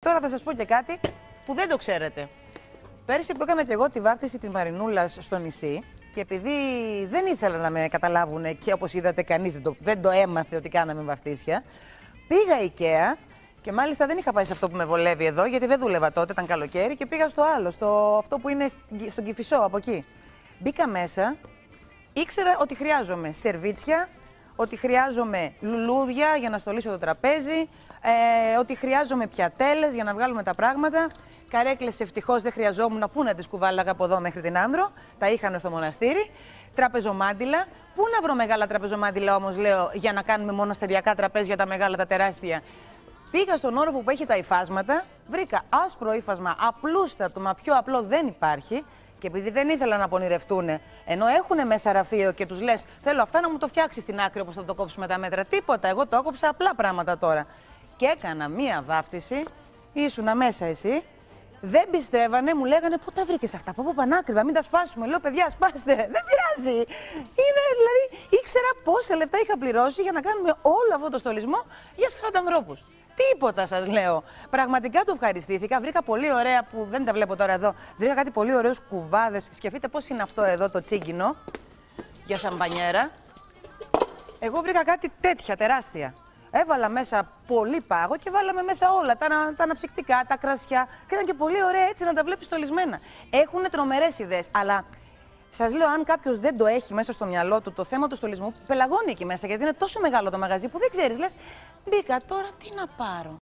τώρα θα σας πω και κάτι που δεν το ξέρετε. Πέρυσι που έκανα και εγώ τη βάφτιση της Μαρινούλας στο νησί και επειδή δεν ήθελα να με καταλάβουν και όπως είδατε κανείς δεν το έμαθε ότι κάναμε βαφτίσια, πήγα IKEA και μάλιστα δεν είχα πάει σε αυτό που με βολεύει εδώ γιατί δεν δούλευα τότε, ήταν καλοκαίρι και πήγα στο άλλο, αυτό που είναι στον Κηφισό από εκεί. Μπήκα μέσα, ήξερα ότι χρειάζομαι σερβίτσια, ότι χρειάζομαι λουλούδια για να στολίσω το τραπέζι, ότι χρειάζομαι πιατέλες για να βγάλουμε τα πράγματα. Καρέκλες ευτυχώς δεν χρειαζόμουν, πού να τις κουβάλαγα από εδώ μέχρι την Άνδρο, τα είχαν στο μοναστήρι. Τραπεζομάντιλα, πού να βρω μεγάλα τραπεζομάντιλα όμως λέω για να κάνουμε μοναστεριακά τραπέζια τα μεγάλα, τα τεράστια. Πήγα στον όροφο που έχει τα υφάσματα, βρήκα άσπρο ύφασμα, απλούστατο, μα πιο απλό δεν υπάρχει. Και επειδή δεν ήθελα να πονηρευτούν, ενώ έχουν μέσα ραφείο και τους λες, θέλω αυτά να μου το φτιάξεις στην άκρη όπως θα το κόψουμε τα μέτρα. Τίποτα, εγώ το έκοψα απλά πράγματα τώρα. Και έκανα μία βάφτιση, ήσουνα μέσα εσύ, δεν πιστεύανε, μου λέγανε πού τα βρήκες αυτά, από πανάκριβα, μην τα σπάσουμε. Λέω, παιδιά, σπάστε, δεν πειράζει. Είναι, δηλαδή, ήξερα πόσα λεπτά είχα πληρώσει για να κάνουμε όλο αυτό το στολισμό για 40 ανθρώπους. Τίποτα σας λέω. Πραγματικά του ευχαριστήθηκα. Βρήκα πολύ ωραία που δεν τα βλέπω τώρα εδώ. Βρήκα κάτι πολύ ωραίους κουβάδες. Σκεφτείτε πώς είναι αυτό εδώ το τσίγκινο για σαμπανιέρα. Εγώ βρήκα κάτι τέτοια τεράστια. Έβαλα μέσα πολύ πάγο και βάλαμε μέσα όλα. Τα αναψυκτικά, τα κρασιά. Και ήταν και πολύ ωραία έτσι να τα βλέπεις στολισμένα. Έχουν τρομερές ιδέες. Αλλά σας λέω, αν κάποιος δεν το έχει μέσα στο μυαλό του το θέμα του στολισμού, πελαγώνει εκεί μέσα γιατί είναι τόσο μεγάλο το μαγαζί που δεν ξέρεις. Λες, μπήκα τώρα τι να πάρω.